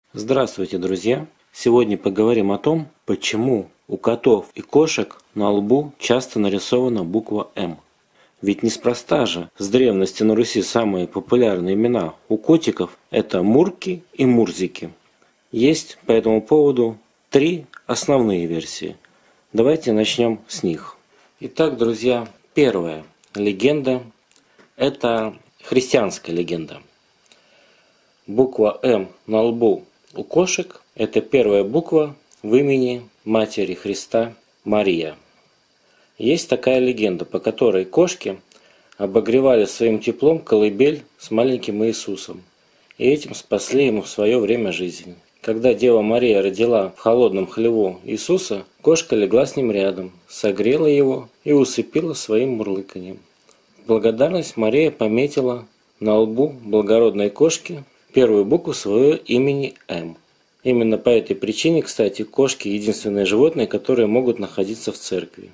Здравствуйте, друзья! Сегодня поговорим о том, почему у котов и кошек на лбу часто нарисована буква «М». Ведь неспроста же с древности на Руси самые популярные имена у котиков – это Мурки и Мурзики. Есть по этому поводу три основные версии. Давайте начнем с них. Итак, друзья, первая легенда – это христианская легенда. Буква «М» на лбу у кошек – это первая буква в имени Матери Христа Мария. Есть такая легенда, по которой кошки обогревали своим теплом колыбель с маленьким Иисусом, и этим спасли ему в свое время жизнь. Когда Дева Мария родила в холодном хлеву Иисуса, кошка легла с ним рядом, согрела его и усыпила своим мурлыканьем. В благодарность Мария пометила на лбу благородной кошки первую букву своего имени «М». Именно по этой причине, кстати, кошки – единственные животные, которые могут находиться в церкви.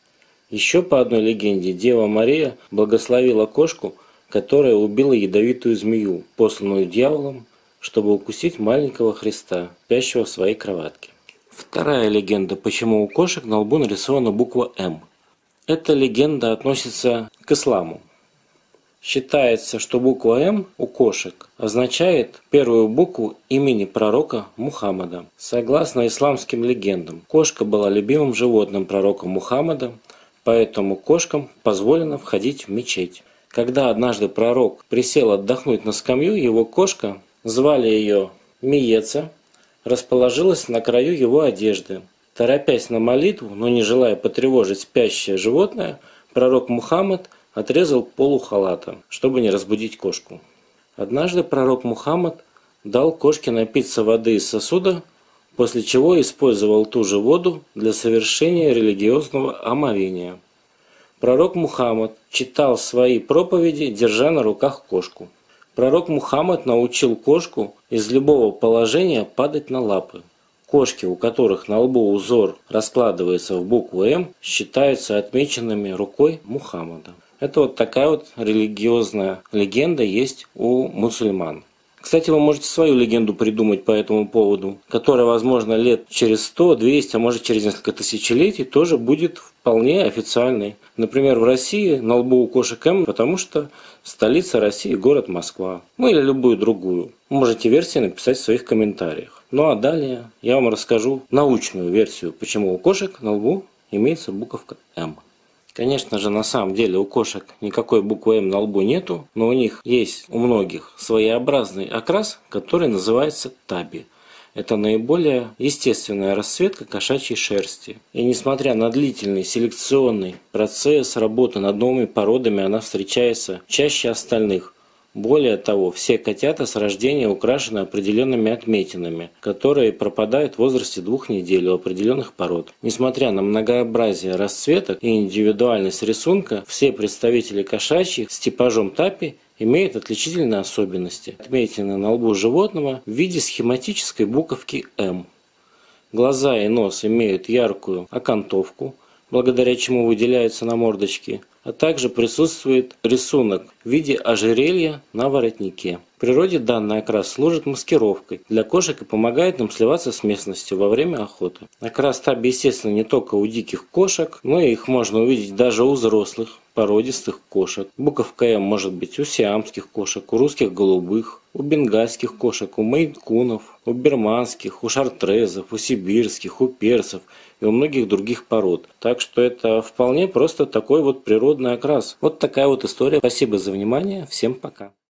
Еще по одной легенде, Дева Мария благословила кошку, которая убила ядовитую змею, посланную дьяволом, чтобы укусить маленького Христа, спящего в своей кроватке. Вторая легенда, почему у кошек на лбу нарисована буква «М». Эта легенда относится к исламу. Считается, что буква «М» у кошек означает первую букву имени пророка Мухаммада. Согласно исламским легендам, кошка была любимым животным пророка Мухаммада, поэтому кошкам позволено входить в мечеть. Когда однажды пророк присел отдохнуть на скамью, его кошка, звали ее Миеца, расположилась на краю его одежды. Торопясь на молитву, но не желая потревожить спящее животное, пророк Мухаммад отрезал полу халата, чтобы не разбудить кошку. Однажды пророк Мухаммад дал кошке напиться воды из сосуда, после чего использовал ту же воду для совершения религиозного омовения. Пророк Мухаммад читал свои проповеди, держа на руках кошку. Пророк Мухаммад научил кошку из любого положения падать на лапы. Кошки, у которых на лбу узор раскладывается в букву «М», считаются отмеченными рукой Мухаммада. Это вот такая вот религиозная легенда есть у мусульман. Кстати, вы можете свою легенду придумать по этому поводу, которая, возможно, лет через 100, 200, а может через несколько тысячелетий тоже будет вполне официальной. Например, в России на лбу у кошек «М», потому что столица России – город Москва. Ну или любую другую. Можете версии написать в своих комментариях. Ну а далее я вам расскажу научную версию, почему у кошек на лбу имеется буковка «М». Конечно же, на самом деле у кошек никакой буквы «М» на лбу нету, но у них есть у многих своеобразный окрас, который называется таби. Это наиболее естественная расцветка кошачьей шерсти. И несмотря на длительный селекционный процесс работы над новыми породами, она встречается чаще остальных. Более того, все котята с рождения украшены определенными отметинами, которые пропадают в возрасте 2 недель у определенных пород. Несмотря на многообразие расцветок и индивидуальность рисунка, все представители кошачьих с типажом тапи имеют отличительные особенности, отметины на лбу животного в виде схематической буковки «М». Глаза и нос имеют яркую окантовку, благодаря чему выделяются на мордочке, а также присутствует рисунок в виде ожерелья на воротнике. В природе данный окрас служит маскировкой для кошек и помогает им сливаться с местностью во время охоты. Окрас таби, естественно, не только у диких кошек, но и их можно увидеть даже у взрослых породистых кошек. Буковка «М» может быть у сиамских кошек, у русских голубых, у бенгальских кошек, у мейн-кунов, у бирманских, у шартрезов, у сибирских, у персов и у многих других пород. Так что это вполне просто такой вот природный окрас. Вот такая вот история. Спасибо за внимание. Всем пока.